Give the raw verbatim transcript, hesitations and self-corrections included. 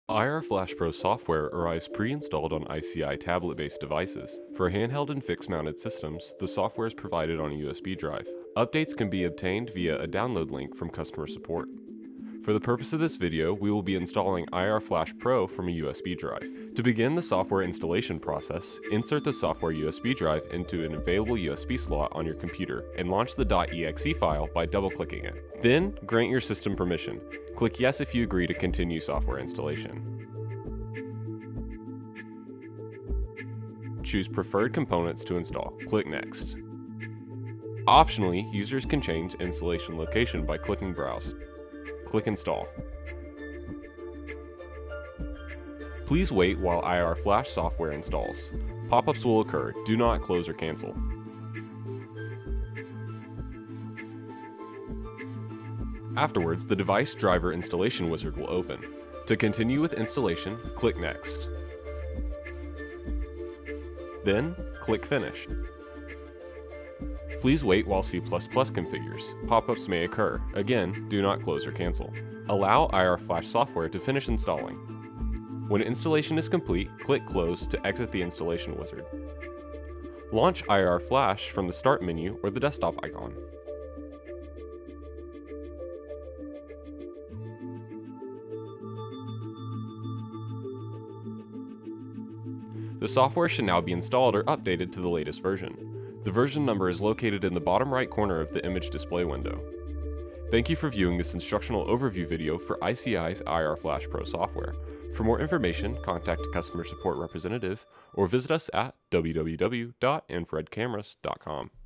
I R Flash Pro software arrives pre-installed on I C I tablet-based devices. For handheld and fixed-mounted systems, the software is provided on a U S B drive. Updates can be obtained via a download link from customer support. For the purpose of this video, we will be installing I R Flash Pro from a U S B drive. To begin the software installation process, insert the software U S B drive into an available U S B slot on your computer and launch the .exe file by double-clicking it. Then, grant your system permission. Click Yes if you agree to continue software installation. Choose Preferred Components to install. Click Next. Optionally, users can change installation location by clicking Browse. Click Install. Please wait while I R Flash software installs. Pop-ups will occur. Do not close or cancel. Afterwards, the device driver installation wizard will open. To continue with installation, click Next. Then, click Finish. Please wait while C plus plus configures. Pop-ups may occur. Again, do not close or cancel. Allow I R Flash software to finish installing. When installation is complete, click Close to exit the installation wizard. Launch I R Flash from the Start menu or the desktop icon. The software should now be installed or updated to the latest version. The version number is located in the bottom right corner of the image display window. Thank you for viewing this instructional overview video for I C I's I R Flash Pro software. For more information, contact a customer support representative or visit us at w w w dot infrared cameras dot com.